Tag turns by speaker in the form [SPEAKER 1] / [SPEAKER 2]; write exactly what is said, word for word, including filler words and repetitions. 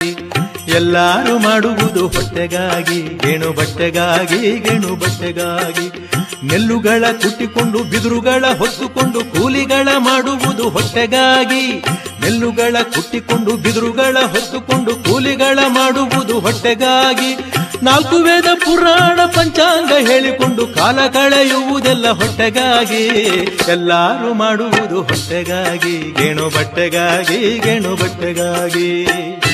[SPEAKER 1] ಎಲ್ಲಾರು ಮಾಡುವುದು ಹೊಟ್ಟೆಗಾಗಿ, ಗೇಣು ಬಟ್ಟೆಗಾಗಿ, ಗೇಣು ಬಟ್ಟೆಗಾಗಿ. ನೆಲ್ಲುಗಳ ಕುಟ್ಟಿಕೊಂಡು ಬಿದುರುಗಳ ಹೊತ್ತುಕೊಂಡು ಕೂಲಿಗಳ ಮಾಡುವುದು ಹೊಟ್ಟೆಗಾಗಿ. ನೆಲ್ಲುಗಳ ಕುಟ್ಟಿಕೊಂಡು ಬಿದುರುಗಳ ಹೊತ್ತುಕೊಂಡು ಕೂಲಿಗಳ ಮಾಡುವುದು ಹೊಟ್ಟೆಗಾಗಿ. ನಾಲ್ಕು ವೇದ ಪುರಾಣ ಪಂಚಾಂಗ ಹೇಳಿಕೊಂಡು ಕಾಲ ಕಳೆಯುವುದೆಲ್ಲ ಹೊಟ್ಟೆಗಾಗಿ. ಎಲ್ಲಾರು ಮಾಡುವುದು ಹೊಟ್ಟೆಗಾಗಿ, ಗೇಣು ಬಟ್ಟೆಗಾಗಿ, ಗೇಣು ಬಟ್ಟೆಗಾಗಿ.